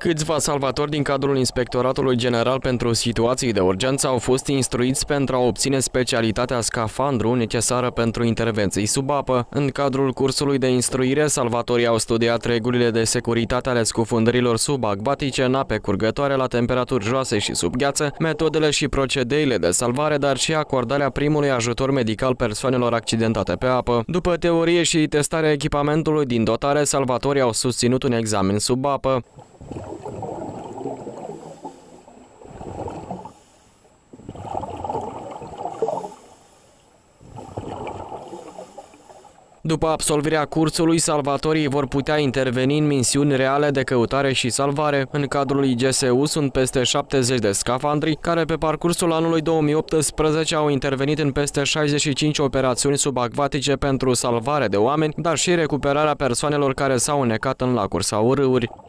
Câțiva salvatori din cadrul Inspectoratului General pentru Situații de Urgență au fost instruiți pentru a obține specialitatea scafandru necesară pentru intervenții sub apă. În cadrul cursului de instruire, salvatorii au studiat regulile de securitate ale scufundărilor subacvatice în ape curgătoare la temperaturi joase și sub gheață, metodele și procedeile de salvare, dar și acordarea primului ajutor medical persoanelor accidentate pe apă. După teorie și testarea echipamentului din dotare, salvatorii au susținut un examen sub apă. După absolvirea cursului, salvatorii vor putea interveni în misiuni reale de căutare și salvare. În cadrul IGSU sunt peste 70 de scafandri, care pe parcursul anului 2018 au intervenit în peste 65 operațiuni subacvatice pentru salvare de oameni, dar și recuperarea persoanelor care s-au înnecat în lacuri sau râuri.